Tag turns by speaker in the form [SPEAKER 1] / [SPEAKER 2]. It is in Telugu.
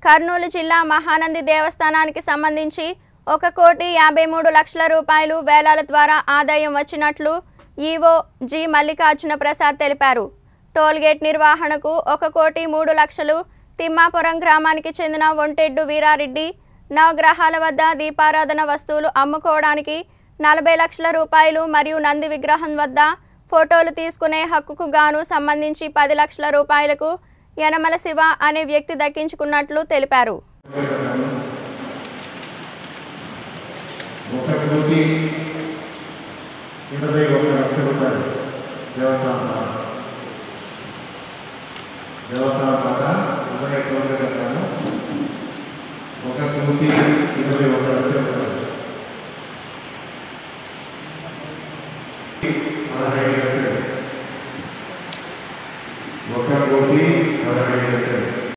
[SPEAKER 1] కర్నూలు జిల్లా మహానంది దేవస్థానానికి సంబంధించి 1,53,00,000 రూపాయలు వేలాల ద్వారా ఆదాయం వచ్చినట్లు ఈవో జి మల్లికార్జున ప్రసాద్ తెలిపారు. టోల్గేట్ నిర్వహణకు 1,03,00,000 తిమ్మాపురం గ్రామానికి చెందిన ఒంటెడ్డు వీరారెడ్డి నవగ్రహాల వద్ద దీపారాధన వస్తువులు అమ్ముకోవడానికి 40 లక్షల రూపాయలు మరియు నంది విగ్రహం వద్ద ఫోటోలు తీసుకునే హక్కుకు గాను సంబంధించి 10 లక్షల రూపాయలకు యనమల శివ అనే వ్యక్తి దక్కించుకున్నట్లు తెలిపారు.
[SPEAKER 2] దేవస్థానం